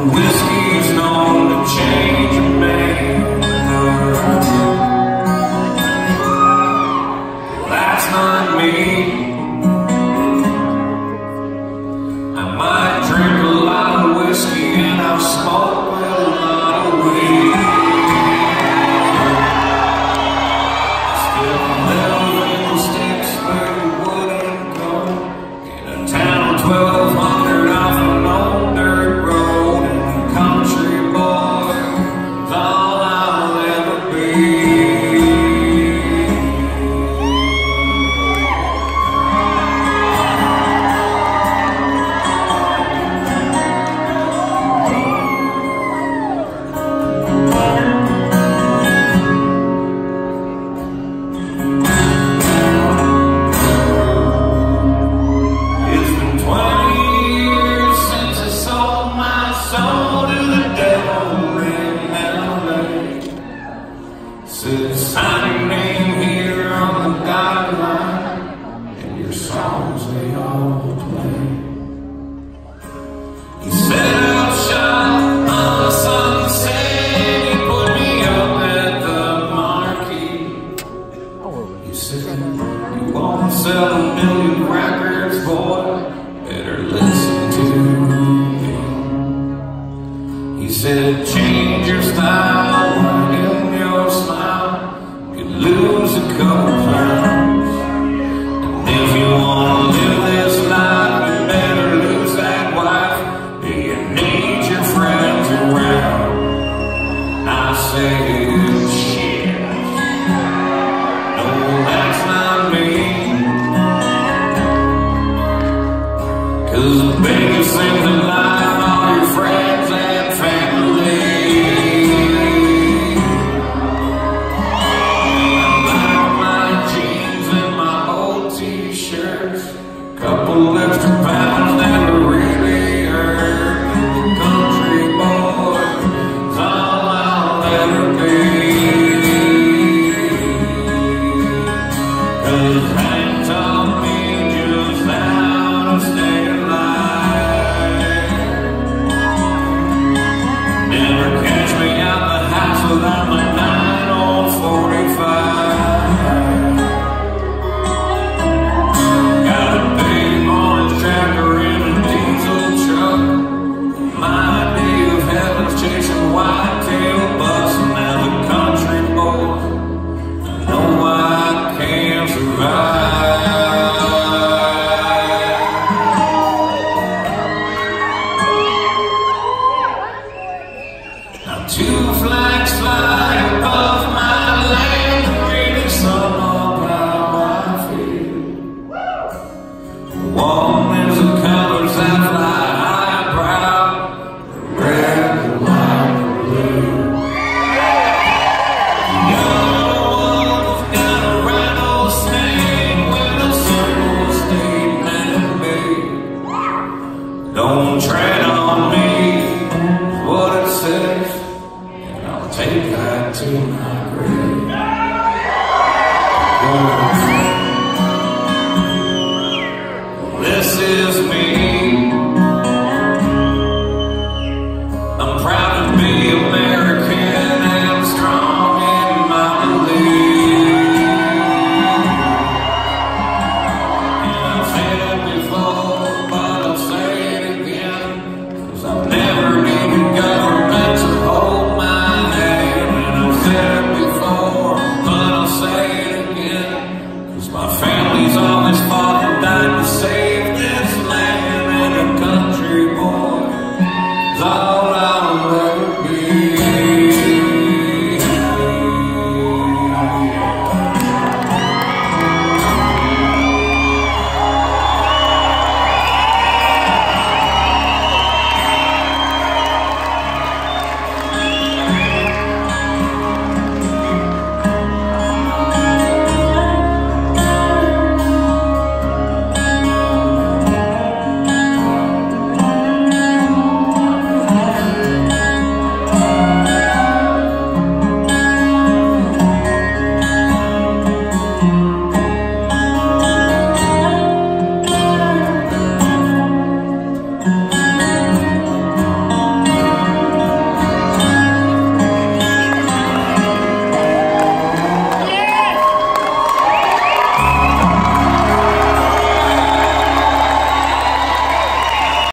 whiskey's known to change a man. That's not me. I might drink a lot of whiskey and I'll smoke a lot of weed. Still live in the sticks where you wouldn't go. In a town of 1,200 off an old dirt road, and a country boy is all I'll ever be. Sign your name here on the dotted line, and your songs they all play. You set up shop on the sunset, you put me up at the marquee. You said you won't sell a million records, boy, better listen to me. He said change your style, widen your smile, lose a couple pounds. And if you want to live this life, you better lose that wife. Do you need your friends around? I say, shit, no, that's not me. 'Cause the biggest thing in life are your friends.